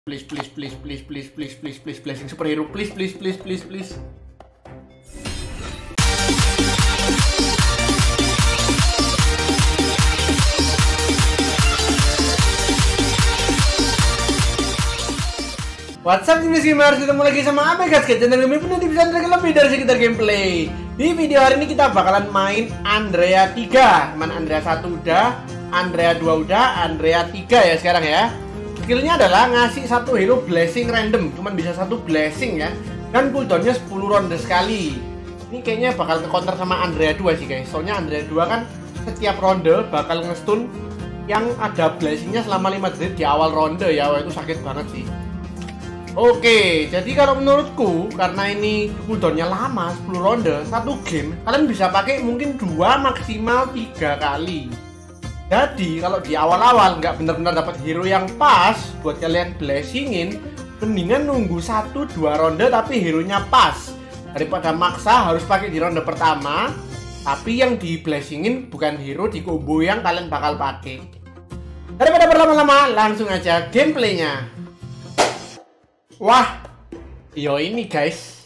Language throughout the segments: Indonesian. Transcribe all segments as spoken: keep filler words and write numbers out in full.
Please, please, please, please, please, please, please, please, blessing superhero, please, please, please, please, please. What's up gamers, ketemu lagi sama Abe guys, channel ini punya tips dan trik lebih dari sekitar gameplay. Di video hari ini kita bakalan main Andrea tiga. Mana Andrea satu udah, Andrea dua udah, Andrea tiga ya sekarang ya. Skillnya adalah ngasih satu hero blessing random, cuman bisa satu blessing ya. Dan cooldownnya sepuluh ronde sekali. Ini kayaknya bakal ke counter sama Andrea dua sih guys. Soalnya Andrea dua kan setiap ronde bakal ngestun yang ada blessingnya selama lima detik di awal ronde ya. Wah, itu sakit banget sih. Oke, jadi kalau menurutku karena ini cooldownnya lama sepuluh ronde, satu game kalian bisa pakai mungkin dua maksimal tiga kali. Jadi kalau di awal-awal nggak benar-benar dapat hero yang pas buat kalian blessingin, mendingan nunggu satu dua ronde tapi hero-nya pas daripada maksa harus pakai di ronde pertama tapi yang di blessingin bukan hero di combo yang kalian bakal pakai. Daripada berlama-lama, langsung aja gameplaynya. Wah, yo ini guys,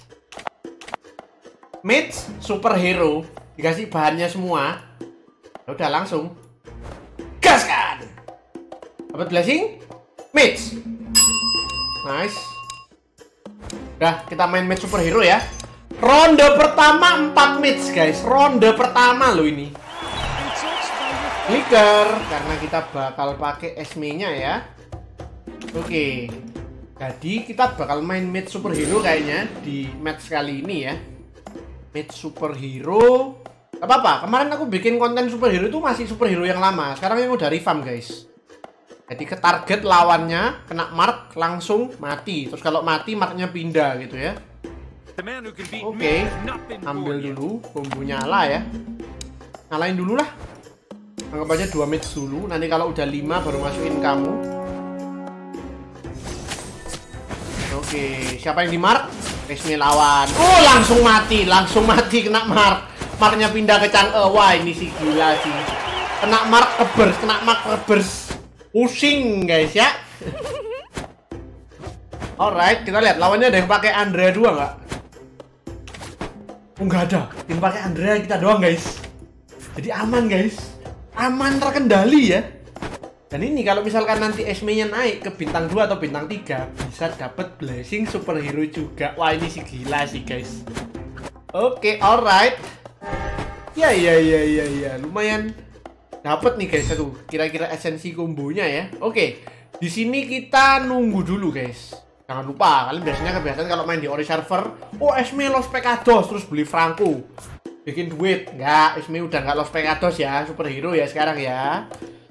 Mage superhero dikasih bahannya semua. Udah langsung gaskan. Dapat blessing Mage. Nice. Udah, kita main Mage superhero ya. Ronde pertama empat Mage guys. Ronde pertama loh ini. Clicker karena kita bakal pakai Esme-nya ya. Oke. Jadi kita bakal main Mage superhero kayaknya di match kali ini ya. Mage superhero. Gak apa-apa, kemarin aku bikin konten superhero itu masih superhero yang lama. Sekarang yang udah revamp guys. Jadi ke target lawannya, kena mark, langsung mati. Terus kalau mati marknya pindah gitu ya. Oke, okay. Ambil dulu, bumbu nyala ya. Nyalain dulu lah. Anggap aja dua Mage dulu. Nanti kalau udah lima baru masukin kamu. Oke, siapa yang di mark? Esme lawan. Oh, langsung mati, langsung mati kena mark. Marknya pindah ke Chang. Eh, wah ini sih gila sih. Kena mark kebers, kena mark kebers. Pusing guys ya. Alright, kita lihat lawannya ada yang pakai Andrea dua nggak? Oh, nggak ada. Yang pakai Andrea kita doang guys. Jadi aman guys. Aman terkendali ya. Dan ini kalau misalkan nanti Esme-nya naik ke bintang dua atau bintang tiga, bisa dapat blessing superhero juga. Wah, ini sih gila sih, guys. Oke, okay, alright. Ya, ya, ya, ya, ya. Lumayan dapat nih, guys. Satu kira-kira esensi kombonya ya. Oke. Okay. Di sini kita nunggu dulu, guys. Jangan lupa, kalian biasanya kebiasaan kalau main di Ori server, oh, Esme lost Pekados terus beli Franco. Bikin duit. Enggak, Esme udah nggak lost Pekados ya, superhero ya sekarang ya.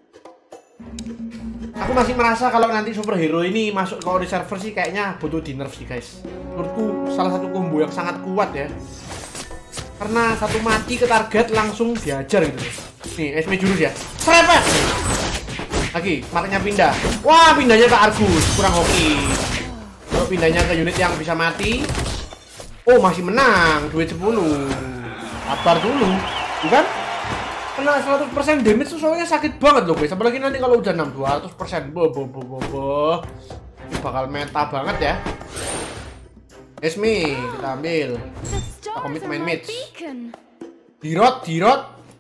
Aku masih merasa kalau nanti superhero ini masuk ke Ori server sih kayaknya butuh di nerf sih guys. Menurutku salah satu combo yang sangat kuat ya. Karena satu mati ke target langsung diajar gitu. Nih, Esme jurus ya. Serepet. Lagi, marknya pindah. Wah, pindahnya ke Argus, kurang hoki. Kalau pindahnya ke unit yang bisa mati. Oh, masih menang, duit sepuluh. Sabar dulu, bukan? Kena seratus persen damage tuh soalnya sakit banget loh guys. Apalagi nanti kalau udah enam dua ratus persen. Boh, boh, boh, boh, boh. Ini bakal meta banget ya. Esme, kita ambil. Kita komit main Mage. Dirot, dirot.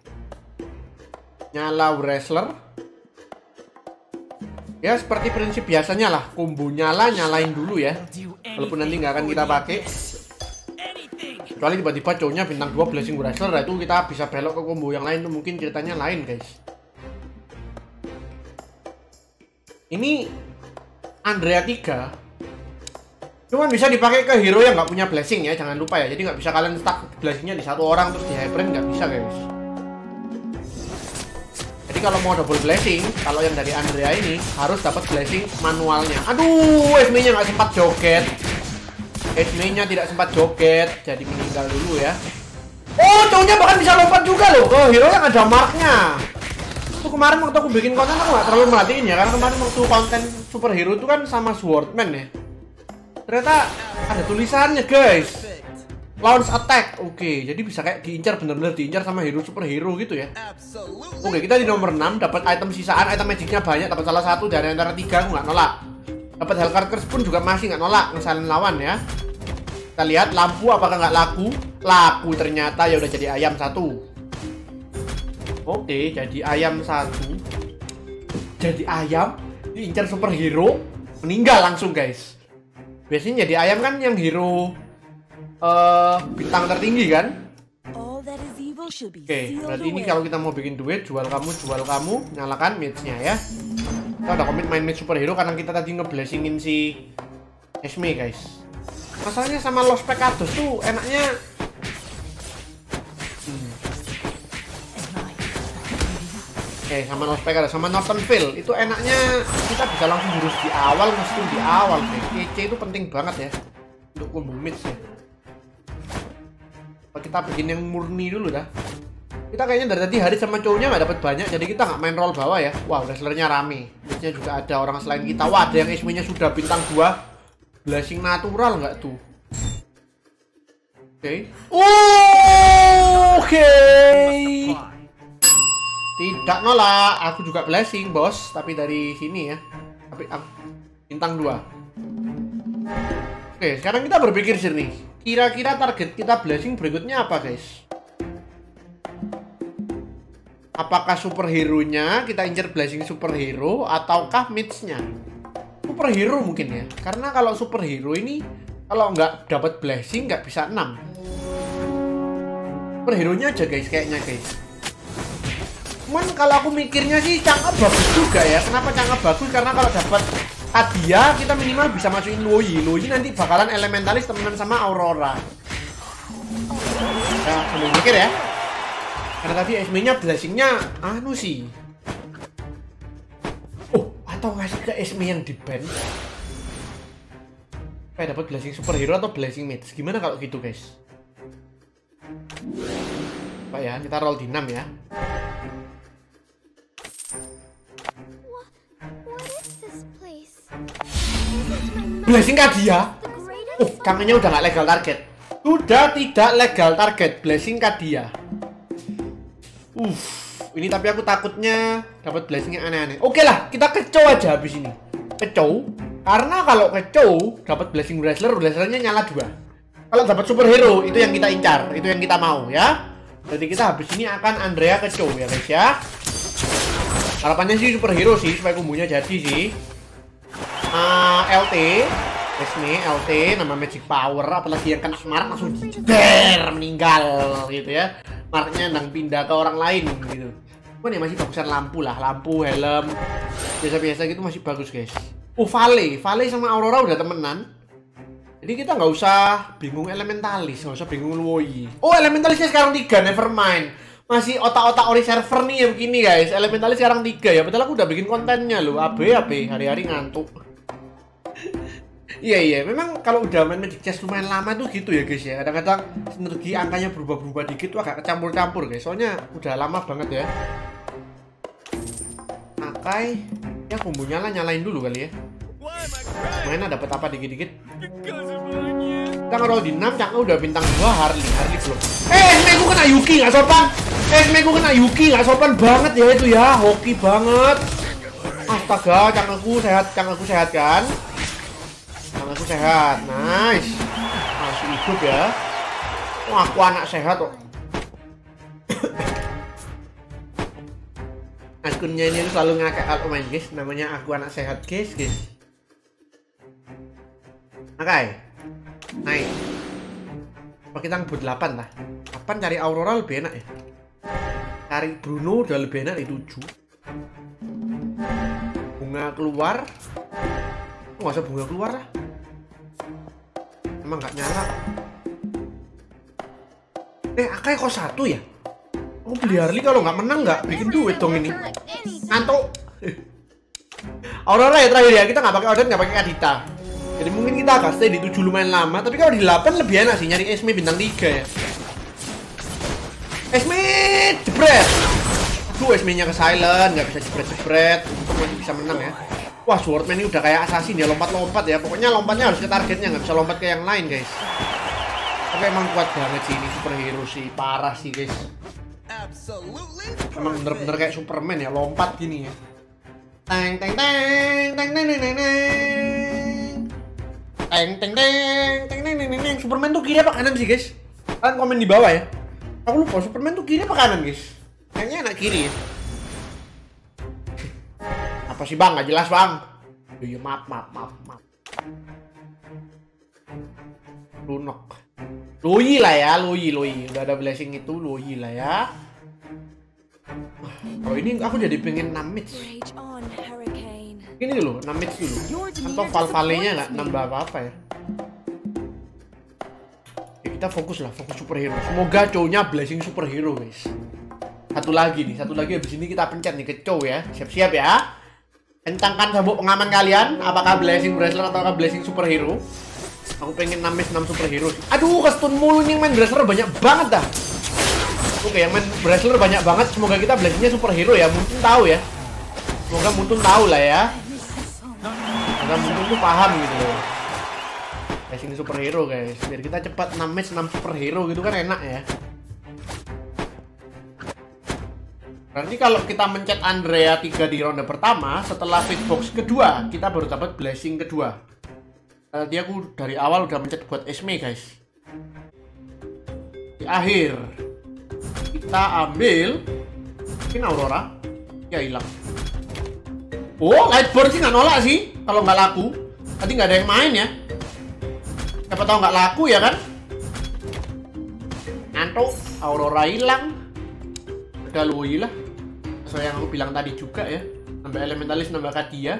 Nyala wrestler. Ya seperti prinsip biasanya lah. Combo nyala, nyalain dulu ya. Walaupun nanti nggak akan kita pakai. Kecuali tiba-tiba cowoknya bintang dua blessing wrestler, itu kita bisa belok ke combo yang lain tuh mungkin ceritanya lain guys. Ini Andrea tiga cuman bisa dipakai ke hero yang nggak punya blessing ya, jangan lupa ya. Jadi nggak bisa kalian stuck blessingnya di satu orang terus di hyperin, nggak bisa guys. Jadi kalau mau double blessing, kalau yang dari Andrea ini harus dapat blessing manualnya. Aduh, Esme-nya nggak sempat joget. Esme-nya tidak sempat joget, jadi meninggal dulu ya. Oh, cowoknya bahkan bisa lompat juga loh ke hero yang ada marknya. Itu kemarin waktu aku bikin konten aku nggak terlalu merhatiin ya, karena kemarin waktu konten superhero itu kan sama Swordman ya. Ternyata ada tulisannya guys. Launch attack. Oke, jadi bisa kayak diincar, bener-bener diincar sama hero superhero gitu ya. Oke, kita di nomor enam dapat item sisaan, item magicnya banyak, dapat salah satu dari antara tiga, aku nggak nolak. Dapat Hellcarkers pun juga masih nggak nolak ngesalin lawan ya. Kita lihat lampu apakah nggak laku? Laku ternyata, ya udah jadi ayam satu. Oke, jadi ayam satu. Jadi ayam diincar superhero, meninggal langsung guys. Biasanya jadi ayam kan yang hero uh, bintang tertinggi kan? Oke, berarti ini kalau kita mau bikin duit, jual kamu, jual kamu, nyalakan mage-nya ya. Kita udah komit main mage superhero karena kita tadi ngeblessingin si Esme guys. Masalahnya sama Los Pecados tuh enaknya hmm. Oke, sama Los Pecados, sama Northernville itu enaknya kita bisa langsung jurus di awal, mesti di awal guys. E C itu penting banget ya untuk combo mage ya. Kita bikin yang murni dulu dah. Kita kayaknya dari tadi hari sama cowoknya nggak dapat banyak, jadi kita nggak main roll bawah ya. Wah, wrestlernya rame. Biasanya juga ada orang selain kita. Wah, ada yang Esme-nya sudah bintang dua. Blessing natural nggak tuh? Oke. Okay. Oke. Okay. Tidak nolak. Aku juga blessing, bos. Tapi dari sini ya. Tapi aku bintang dua. Oke, okay, sekarang kita berpikir jernih. Kira-kira target kita blessing berikutnya apa guys? Apakah superhero-nya kita incer blessing superhero ataukah mage-nya? Superhero mungkin ya. Karena kalau superhero ini kalau nggak dapat blessing nggak bisa enam. Superhero-nya aja guys kayaknya guys. Cuman kalau aku mikirnya sih Chang'e bagus juga ya. Kenapa Chang'e bagus? Karena kalau dapat hadiah kita minimal bisa masukin Luoyi. Luoyi nanti bakalan elementalis temenan sama Aurora. Ya, sambil mikir ya. Karena tadi Esme-nya blessing-nya anu sih. Oh, atau ngasih ke Esme yang di band. Kayak dapat blessing superhero atau blessing mage. Gimana kalau gitu, guys? Pak ya, kita roll di enam ya. Blessing Kadia. Oh, kangennya udah nggak legal target. Sudah tidak legal target blessing Kadia. Uff, ini tapi aku takutnya dapat blessing yang aneh-aneh. Oke lah, kita kecow aja habis ini. Kecow, karena kalau kecow dapat blessing wrestler, wrestlernya nyala dua. Kalau dapat superhero itu yang kita incar, itu yang kita mau ya. Jadi kita habis ini akan Andrea kecow ya guys ya. Harapannya sih superhero sih supaya kumbunya jadi sih. Uh, L T, Esme, L T, nama magic power, apalagi yang kena smart langsung jeder meninggal gitu ya. Marknya nang pindah ke orang lain gitu. Cuman ya masih bagusan lampu lah, lampu, helm, biasa-biasa gitu masih bagus guys. Oh Vale, Vale sama Aurora udah temenan. Jadi kita nggak usah bingung elementalis, nggak usah bingung Luoyi. Oh elementalisnya sekarang tiga, nevermind. Masih otak-otak ori server nih ya begini guys. Elementalis sekarang tiga ya, betul aku udah bikin kontennya loh. A B A B, hari-hari ngantuk. Iya iya, memang kalau udah main Magic Chess lumayan lama tuh gitu ya guys ya. Kadang-kadang sinergi angkanya berubah-berubah dikit tuh agak kecampur-campur guys. Soalnya udah lama banget ya. Akai, ya kombonya lah nyalain dulu kali ya. Mainnya dapat apa dikit-dikit. Kita ngeroll di enam, Chang'e udah bintang dua, Harley, Harley belum. Eh, Esme kena Yuki nggak sopan. Eh, Esme kena Yuki nggak sopan banget ya itu ya, hoki banget. Astaga, Chang'e ku sehat, Chang'e ku sehat kan? Aku sehat, nice. Masih hidup ya. Oh, aku anak sehat kok. Akunnya ini selalu ngakak kalau main guys. Namanya aku anak sehat guys, guys. Oke, okay. Naik. Apa kita ngebut delapan lah. delapan cari Aurora lebih enak ya. Cari Bruno udah lebih enak di tujuh. Bunga keluar. Oh, nggak usah bunga keluar lah. Emang nggak nyala. Eh, Akai kok satu ya? Aku beli Harley kalau nggak menang nggak bikin duit dong ini. Ngantuk. Aurora ya terakhir ya, kita nggak pakai Odin, nggak pakai Adita. Jadi mungkin kita agak stay di tujuh lumayan lama, tapi kalau di delapan lebih enak sih nyari Esme bintang tiga ya. Esme jebret. Aduh, Esme-nya ke silent, nggak bisa jebret-jebret. Untuk masih bisa menang ya. Wah, Swordman ini udah kayak assassin ya, lompat-lompat ya. Pokoknya lompatnya harus ke targetnya, nggak bisa lompat ke yang lain, guys. Tapi emang kuat banget sih ini superhero sih, parah sih, guys. Emang bener-bener kayak Superman ya, lompat gini ya. Teng teng teng teng teng teng teng. Teng teng teng teng teng teng teng. Superman tuh kiri apa kanan sih guys? Kalian komen di bawah ya. Aku lupa Superman tuh kiri apa kanan guys? Kayaknya anak kiri ya. Apa sih bang? Gak jelas bang. Iya maaf maaf maaf maaf. Lunok. Loi lah ya, Loi Loi. Udah ada blessing itu Loi lah ya. Kalau ini aku jadi pengen enam mits. Ini dulu, enam mits dulu. Atau Val-Vale-nya nggak nambah apa-apa ya. Ya kita fokus lah, fokus superhero. Semoga cowoknya blessing superhero guys. Satu lagi nih, satu lagi abis ini kita pencet nih ke cowok ya. Siap-siap ya. Kencangkan sabuk pengaman kalian. Apakah blessing wrestler atau blessing superhero? Aku pengen enam match enam superhero. Aduh, kestun mulu nih, yang main wrestler banyak banget dah. Oke, yang main wrestler banyak banget. Semoga kita blessingnya superhero ya. Mungkin tahu ya. Semoga Muntun tahu lah ya. Semoga Muntun tuh paham gitu loh. Blessing superhero guys. Biar kita cepat enam match enam superhero gitu kan enak ya. Berarti kalau kita mencet Andrea tiga di ronde pertama, setelah big box kedua, kita baru dapat blessing kedua. Tadi aku dari awal udah mencet buat Esme guys. Di akhir kita ambil ini Aurora. Ya hilang. Oh, Lightburn sih nggak nolak sih kalau nggak laku. Tadi nggak ada yang main ya. Siapa tahu nggak laku ya kan? Ngantuk, Aurora hilang. Udah Loi lah. Sesuai yang aku bilang tadi juga ya. Nambah elementalis, nambah Kadia.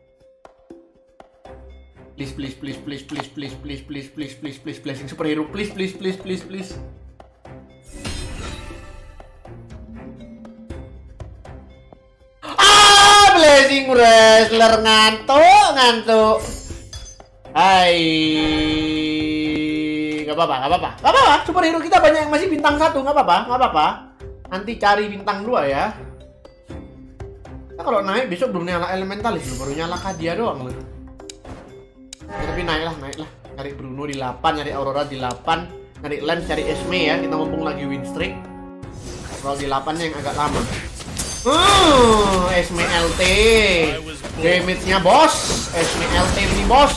Please, please, please, please, please, please, please, please, please, please, please, blessing superhero, please, please, please, please, please. Ah, blessing wrestler ngantuk, ngantuk. Hai, nggak apa-apa, nggak apa-apa, nggak apa-apa. Superhero kita banyak yang masih bintang satu, nggak apa-apa, nggak apa-apa. Nanti cari bintang dua ya. Nah, kalau naik besok belum nyala elementalis, baru nyala Kadia doang loh. Ya, tapi naik lah, naik lah. Cari Bruno di delapan, nyari Aurora di delapan, nyari Lance, cari Esme ya. Kita mumpung lagi win streak. Kalau di delapan yang agak lama. Hmm, Esme L T. Damage-nya bos. Esme L T nih bos.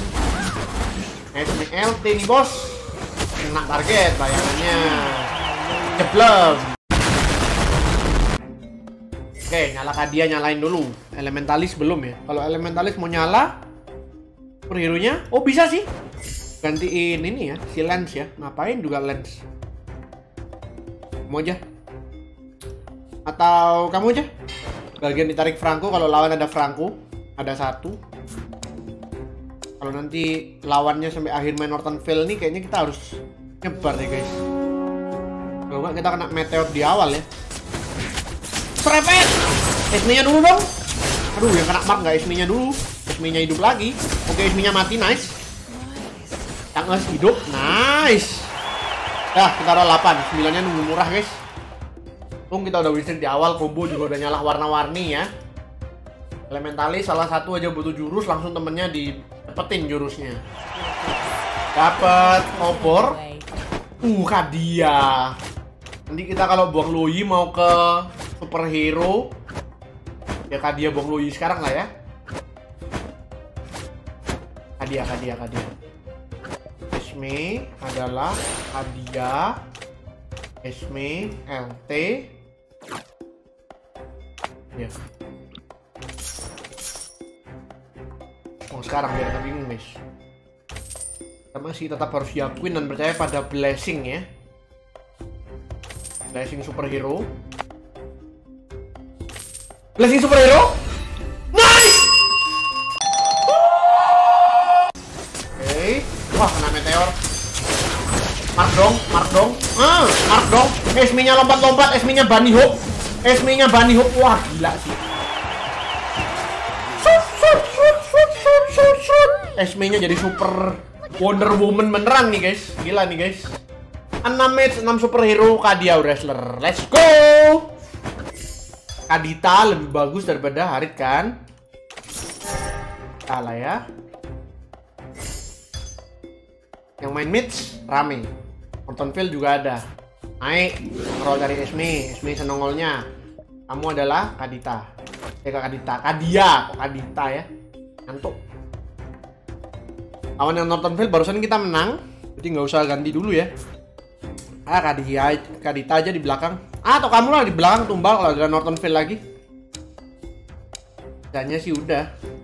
Esme L T nih bos. Kena target bayangannya. Jeblem. Oke, nyala Kadia, nyalain dulu. Elementalis belum ya. Kalau elementalis mau nyala, superhero-nya, oh bisa sih. Gantiin ini ya, si Lance ya. Ngapain juga Lance? Mau aja. Atau kamu aja. Bagian ditarik Franco kalau lawan ada Franco. Ada satu. Kalau nanti lawannya sampai akhir main Northern Vale nih, kayaknya kita harus nyebar deh guys. Kalau nggak kita kena meteor di awal ya. Serepet! Esme-nya dulu dong. Aduh, yang kena mark nggak Esme-nya dulu. Esme-nya hidup lagi. Oke, Esme-nya mati, nice. Yang harus hidup, nice. Dah, kita taruh delapan. sembilan-nya nunggu murah, guys. Tung kita udah win di awal, combo juga udah nyala warna-warni ya. Elementalis salah satu aja butuh jurus, langsung temennya didapetin jurusnya. Dapat obor. Uh, Kadia. Nanti kita kalau buang Loi mau ke superhero, ya Kadia buang Loi sekarang lah ya. Kadia, Kadia, Kadia. Esme adalah Kadia. Esme, L T. Ya. Oh, sekarang biar kita bingung guys. Kita masih tetap harus yakin dan percaya pada blessing ya. Blessing superhero. Blessing superhero. Nice. Oke. Okay. Wah, kena meteor. Mark dong, mark dong. Ah, mark dong. Esme-nya lompat-lompat, Esme-nya bunny hop. Esme-nya bunny hop. Wah, gila sih. Shoot, shoot, shoot, shoot, shoot, shoot, shoot. Esme-nya jadi super Wonder Woman beneran nih, guys. Gila nih, guys. enam match, enam superhero, Kadia wrestler. Let's go. Kadita lebih bagus daripada Harit kan? Salah ya. Yang main match rame. Northern Vale juga ada. Naik, roll dari Esme, Esme senongolnya. Kamu adalah Kadita. Eh, Kadita, Kadia, kok Kadita ya? Ngantuk. Lawan yang Northernville barusan kita menang. Jadi nggak usah ganti dulu ya. Ah, Kadita, Kadita aja di belakang. Ah, atau kamu lah di belakang tumbal kalau ada Northernville lagi. Kayaknya sih udah.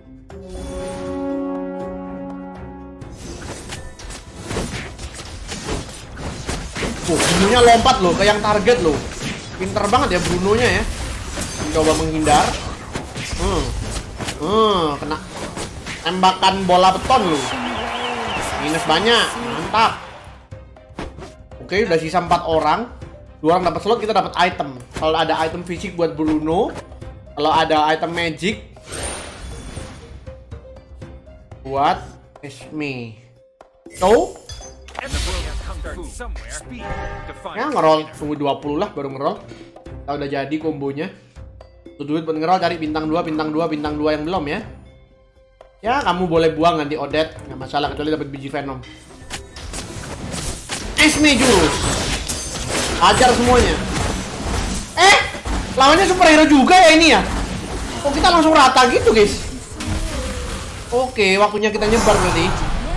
Oh, Bruno-nya lompat loh ke yang target loh. Pinter banget ya Bruno-nya ya. Mencoba menghindar. Hmm. Hmm, kena tembakan bola beton loh. Minus banyak, mantap. Oke, udah sisa empat orang. Dua orang dapat slot, kita dapat item. Kalau ada item fisik buat Bruno, kalau ada item magic buat Esme. So, ya ngerol, tunggu dua puluh lah baru ngerol. Kita udah jadi kombonya. Tuh duit buat ngerol, cari bintang dua, bintang dua, bintang dua yang belum ya. Ya, kamu boleh buang nanti Odette, nggak masalah kecuali dapat biji Venom. Esme jurus. Ajar semuanya. Eh, lawannya superhero juga ya ini ya. Kok kita langsung rata gitu, guys? Oke, waktunya kita nyebar berarti.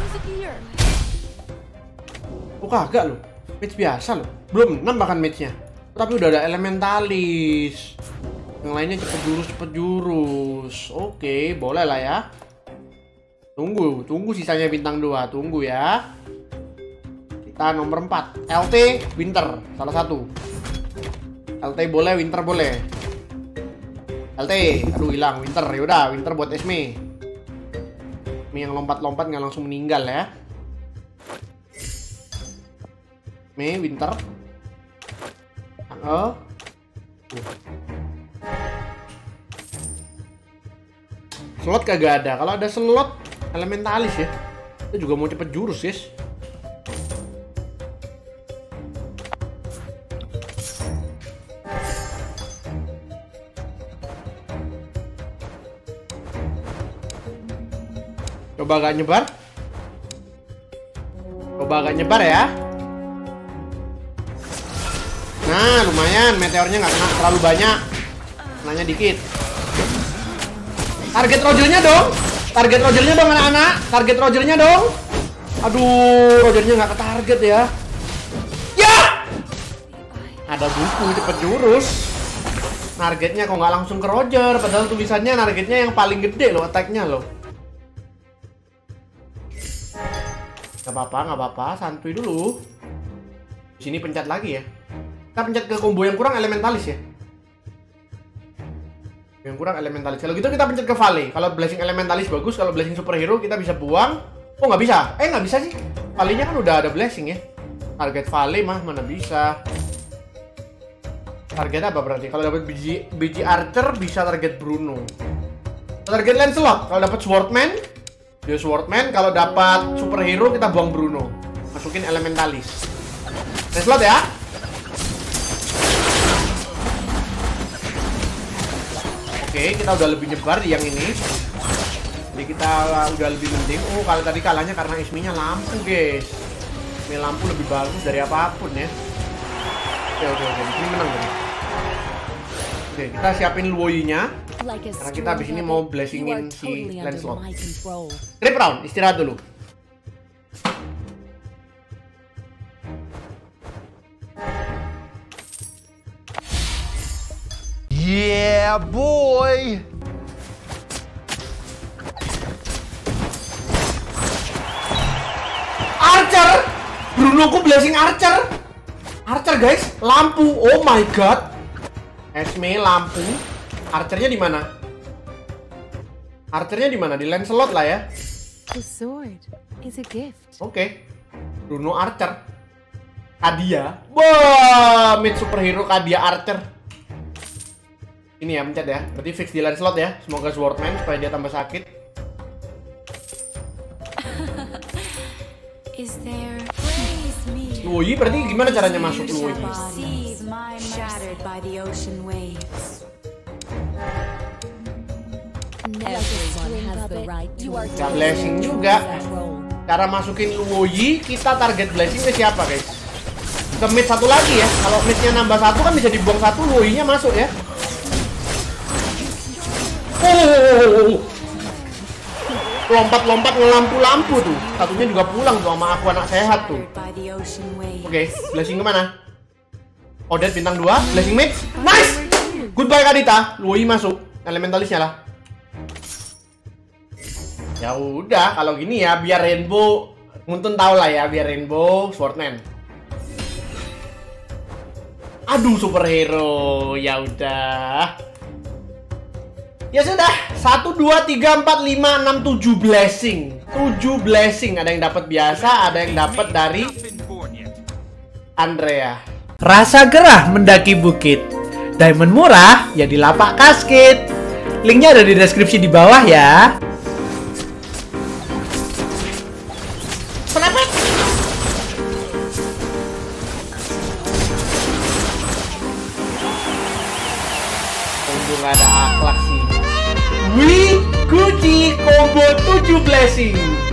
Oh, kagak loh. Match biasa loh. Belum enam bahkan matchnya. Tapi udah ada elementalis. Yang lainnya cepet jurus, cepet jurus. Oke, boleh lah ya. Tunggu, tunggu sisanya bintang dua. Tunggu ya. Kita nomor empat. L T, Winter. Salah satu. L T boleh, Winter boleh. L T, aduh hilang. Winter, yaudah. Winter buat Esme. Esme yang lompat-lompat nggak langsung meninggal ya. Esme, Winter. Oh. Slot kagak ada. Kalau ada slot elementalis ya. Kita juga mau cepet jurus, guys. Coba agak nyebar. Coba agak nyebar ya. Nah, lumayan. Meteornya nggak kena terlalu banyak. Kenanya dikit. Target Rogernya dong. Target Rogernya dong anak-anak. Target Rogernya dong. Aduh, Rogernya nggak ke target ya. Ya! Ada buku cepet jurus. Targetnya kok nggak langsung ke Roger. Padahal tulisannya targetnya yang paling gede loh, attack-nya loh. Gak apa-apa, gak apa-apa. Santuy dulu. Di sini pencet lagi ya. Kita pencet ke combo yang kurang elementalis ya. Yang kurang elementalis. Kalau gitu kita pencet ke Valley. Kalau blessing elementalis bagus, kalau blessing superhero kita bisa buang. Oh nggak bisa? Eh nggak bisa sih. Valley-nya kan udah ada blessing ya. Target Valley mah mana bisa. Target apa berarti? Kalau dapat biji biji Archer bisa target Bruno. Target Lancelot. Kalau dapat Swordman, dia Swordman. Kalau dapat superhero kita buang Bruno. Masukin elementalis. Lancelot ya. Oke, kita udah lebih nyebar di yang ini. Jadi kita udah lebih mending. Oh, kalau tadi kalahnya karena Esme-nya lampu, guys. Esme lampu lebih bagus dari apapun ya. Oke, oke, oke. Ini menang dong. Oke, kita siapin Luoyi-nya. Karena kita habis ini mau blessingin si Lancelot. Trip round, istirahat dulu. Yeah, boy. Archer, Bruno ku blessing Archer. Archer guys, lampu. Oh my god. Esme lampu. Archernya di mana? Archernya di mana? Di Lancelot lah ya. The sword is a gift. Oke. Okay. Bruno Archer. Kadia. Wah, mid superhero Kadia Archer. Ini ya, pencet ya. Berarti fix di Lancelot ya. Semoga Swordman supaya dia tambah sakit. Luoyi berarti gimana caranya masuk Luoyi? Gak blessing juga. Cara masukin Luoyi, kita target blessing ke siapa guys? Ke mid satu lagi ya. Kalau midnya nambah satu kan bisa dibuang satu, Luoyi-nya masuk ya. Oh, lompat-lompat ngelampu-lampu tuh. Satunya juga pulang tuh sama aku anak sehat tuh. Oke, okay, blessing kemana? Odette bintang dua, blessing mid. Nice! Goodbye Kadita. Lui masuk. Elementalisnya lah. Ya udah, kalau gini ya biar Rainbow Nguntun tau lah ya, biar Rainbow Swordman. Aduh, superhero. Ya udah. Ya sudah. satu dua tiga empat lima enam tujuh blessing. tujuh blessing. Ada yang dapat biasa, ada yang dapat dari Andrea. Rasa gerah mendaki bukit. Diamond murah ya di lapak kasket. Linknya ada di deskripsi di bawah ya. Kenapa? Untung gak ada akhlak sih. Wih, Gucci combo tujuh blessing.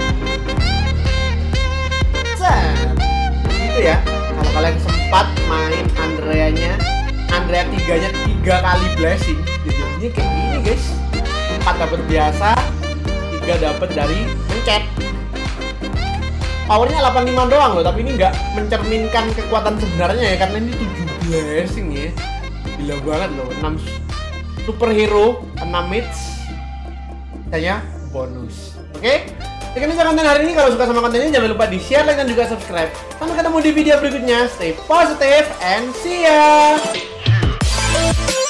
Set. Gitu ya. Kalau kalian sempat main Andreanya, Andrea tiganya tiga kali blessing, jadinya kayak gini guys. Empat dapat biasa, tiga dapat dari mencet. Powernya delapan puluh lima doang loh, tapi ini nggak mencerminkan kekuatan sebenarnya ya, karena ini tujuh blessing ya. Gila banget loh. enam superhero, enam mids, kayaknya bonus. Oke? Okay? Sekian aja konten hari ini. Kalau suka sama konten ini jangan lupa di share, like, dan juga subscribe. Sampai ketemu di video berikutnya. Stay positive and see ya.